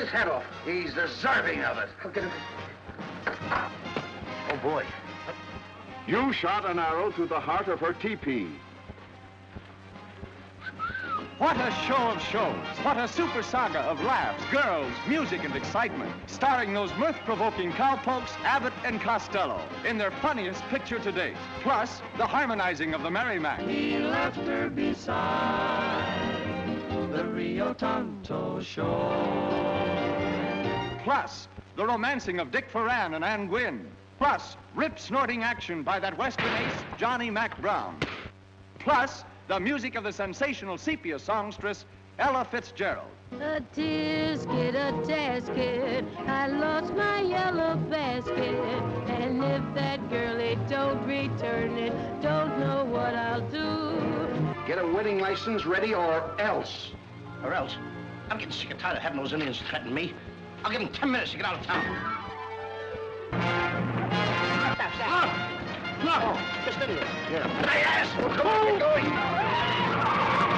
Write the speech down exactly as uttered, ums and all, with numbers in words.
his head off. He's deserving of it. I'll get him. Oh, boy. You shot an arrow through the heart of her teepee. What a show of shows. What a super saga of laughs, girls, music, and excitement. Starring those mirth-provoking cowpokes, Abbott and Costello, in their funniest picture to date. Plus, the harmonizing of the Merrimack. He left her beside the Rio Tonto shore. Plus, the romancing of Dick Foran and Ann Gwynn. Plus, rip-snorting action by that Western ace, Johnny Mac Brown. Plus, the music of the sensational sepia songstress, Ella Fitzgerald. A tisket, a tasket, I lost my yellow basket. And if that girlie don't return it, don't know what I'll do. Get a wedding license ready or else. Or else? I'm getting sick and tired of having those Indians threaten me. I'll give them ten minutes to get out of town. Stop, stop. No! No! Just in here. Yeah. Hey, ass! Come on, get going!